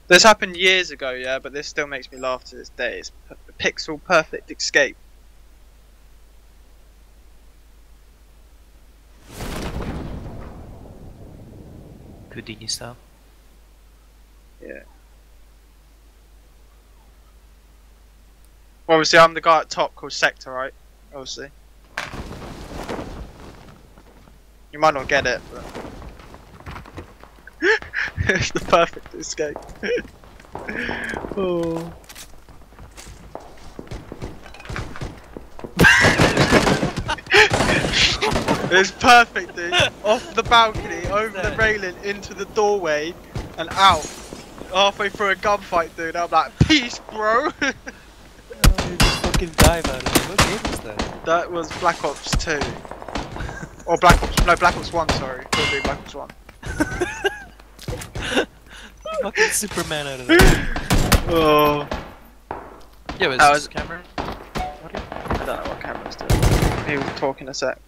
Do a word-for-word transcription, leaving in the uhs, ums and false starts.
This happened years ago, yeah, but this still makes me laugh to this day. It's p pixel perfect escape. Houdini style. Yeah. Obviously, I'm the guy at top called Sector, right? Obviously. You might not get it, but it's the perfect escape. Oh. It's perfect, dude. Off the balcony, over the railing, into the doorway, and out. Halfway through a gunfight, dude. I'm like, peace, bro. Oh, you just fucking dive out of it. What game is that? That was Black Ops two. Or Black Ops, no, Black Ops one, sorry. Could be Black Ops one. Fucking Superman out of there. Oh. Yeah, but is That this was- camera? I don't know what camera's doing. He will talk in a sec.